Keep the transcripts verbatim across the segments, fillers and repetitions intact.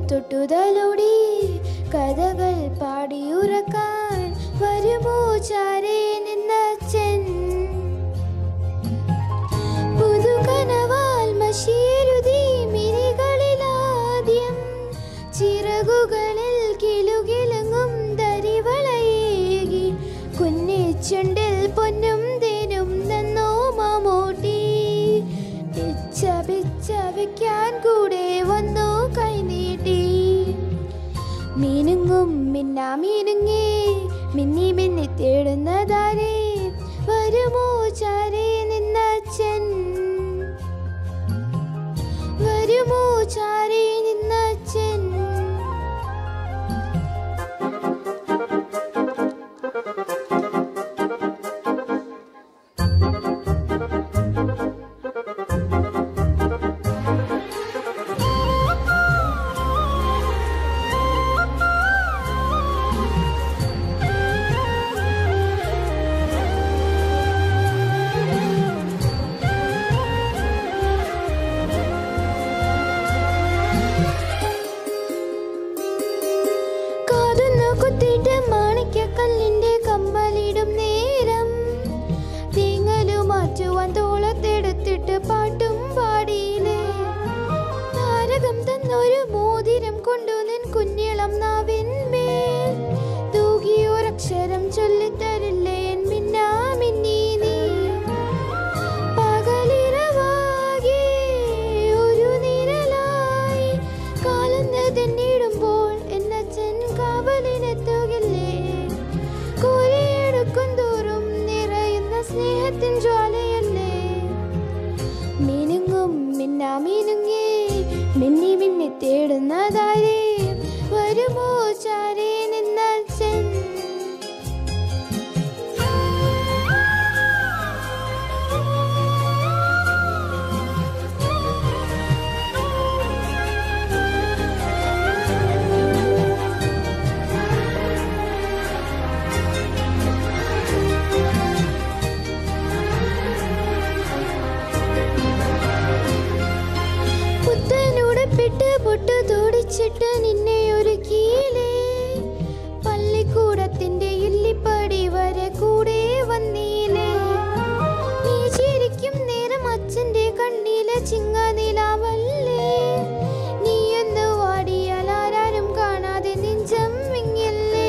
തൊട്ടുതലോടി കഥകൾ പാടിയുറക്കാൻ വരുമോ ചാരേ നിന്നച്ഛൻ. പുതുകനവാൽ മഷീരുതി മിഴികളിലാദ്യം ചിറകുകളിൽ കിലുകിലുങ്ങും തരിവളയേകി കുഞ്ഞിച്ചുണ്ടിൽ പൊന്നും തേനും നന്നോ മമ്മൂട്ടി. പിച്ച പിച്ച വെക്കാൻ കൂടെ വന്നു കൈനീട്ടി. മീനുങ്ങും മിന്നാ മീനുങ്ങേ മിന്നി മിന്നി തേടുന്നതാരേ വരുമോ ചാരേ നിന്നച്ഛൻ. വരുമോ ചാരേ നിന്നച്ഛൻ. കുത്തിയിട്ട് മാണിക്കക്കല്ലിന്റെ കമ്മലിടും നേരം തേങ്ങലു മാറ്റുവാൻ തോളത്തെടുത്തിട്ട് പാട്ടും പാടിയില്ലേ. താരകം തന്നൊരു മോതിരം കൊണ്ടു നിൻ കുഞ്ഞിളം നാവിന്മേൽ തൂകിയൊരക്ഷരം ചൊല്ലിത്തരില്ലേ എൻ മിന്നാ മിന്നി നീ. പകലിരവാകെ ഒരു നിഴലായി കാലന്ന് തെന്നിടുമ്പോൾ എന്നച്ഛൻ കാവലിനെത്തുകില്ലേ. കോരിയെടുക്കും തോറും നിറയുന്ന സ്നേഹത്തിൻ ജ്വാലയല്ലേ. മീനുങ്ങും മിന്നാ മീനുങ്ങേ മിന്നി മിന്നി തേടുന്നതാരേ വരുമോ ചാരേ നിന്നച്ഛൻ. പുത്തനുടുപ്പിട്ട് പൊട്ടു തോടിച്ചിട്ട് നിന്നെ ഒരുക്കിയില്ലേ. പള്ളിക്കൂടത്തിന്റെ ഇല്ലിപ്പടി വരെ കൂടെ വന്നീലേ. നീ ചിരിക്കും നേരം അച്ഛന്റെ കണ്ണിലെ ചിങ്ങനിലാവല്ലേ. നീയൊന്ന് വാടിയാൽ ആരാരും കാണാതെ നെഞ്ചം വിങ്ങില്ലേ.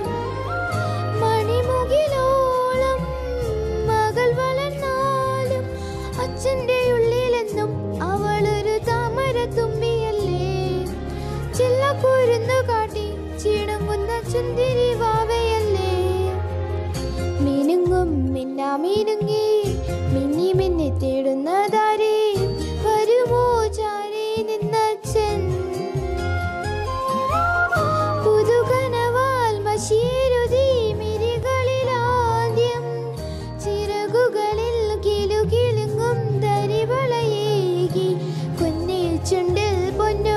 മണിമുകിലോളം മകൾ വളർന്നാലും അച്ഛന്റെ ഉള്ളിലെന്നും അവളൊരു താമര തുമ്പിയല്ലേ. ചില്ലക്കുരുന്നു കാട്ടി ചീണങ്ങുന്ന ചുന്തിരി വാവയല്ലേ. മീനുങ്ങും മിന്നാ മീനുങ്ങേ മിന്നി മിന്നി തേടുന്നതാരേ വരുമോ ചാരേ നിന്നച്ഛൻ. പുതുകനവാൽ മഷീരുതി മിഴികളിലാദ്യം ചിറകുകളിൽ കിലുകിലുങ്ങും തരിവളയേകി കുഞ്ഞിൽ ചുണ്ടിൽ പൊന്നു